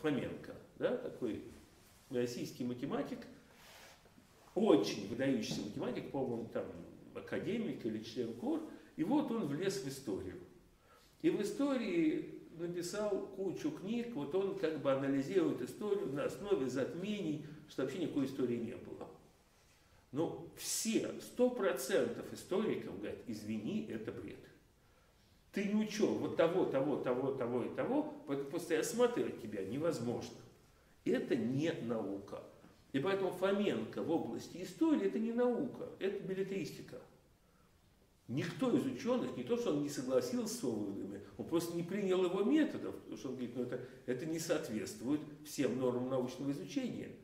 Фоменко, да, такой российский математик, очень выдающийся математик, по-моему, там академик или член КОР, и вот он влез в историю. И в истории написал кучу книг, вот он как бы анализирует историю на основе затмений, что вообще никакой истории не было. Но все, 100% историков говорят, извини, это бред. Ты не учел вот того и того, просто осматривать тебя невозможно. Это не наука. И поэтому Фоменко в области истории это не наука, это беллетристика. Никто из ученых, не то, что он не согласился с его выводами, он просто не принял его методов, потому что он говорит, это не соответствует всем нормам научного изучения.